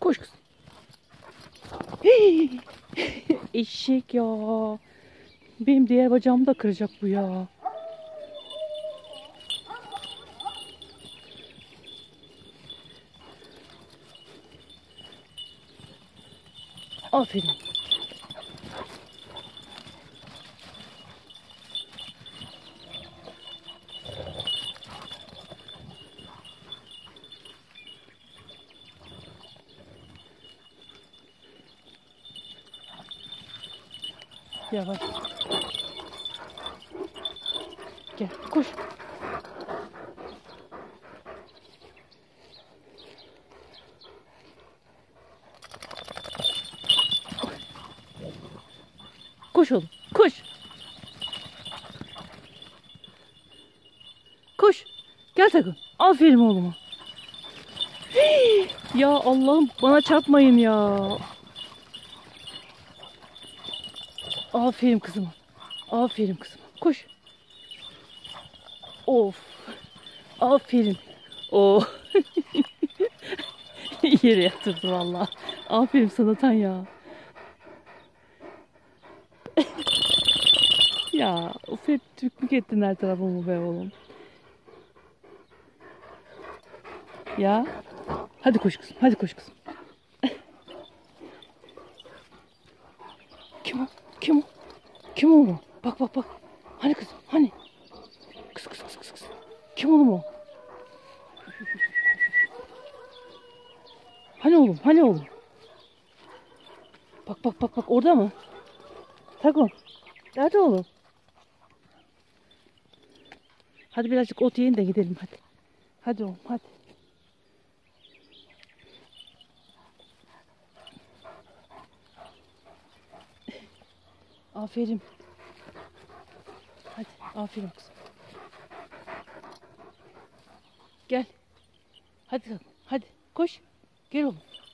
koş kızım. Hey! Eşek ya. Benim diğer bacağımı da kıracak bu ya. Aferin. Yavaş. Gel koş. Koş oğlum. Koş. Koş. Gel takım. Aferin oğluma. Ya Allah'ım bana çarpmayın ya. Aferin kızıma. Aferin kızıma. Koş. Of. Aferin. Oh. Yere yatırdı valla. Aferin sana Tan ya. Ya of hep tükmük ettin her tarafımı be oğlum. Ya. Hadi koş kızım. Hadi koş kızım. Kim o? Kim o? Kim oğlum? Bak bak bak. Hani kızım? Hani? Kız kız kız kız kız. Kim oğlum o? Hani oğlum? Hani oğlum? Bak bak bak bak orada mı? Takım. Nerede oğlum? Hadi birazcık ot yiyin de gidelim hadi. Hadi oğlum hadi. Aferin. Hadi aferin kızım. Gel. Hadi hadi koş. Gel oğlum.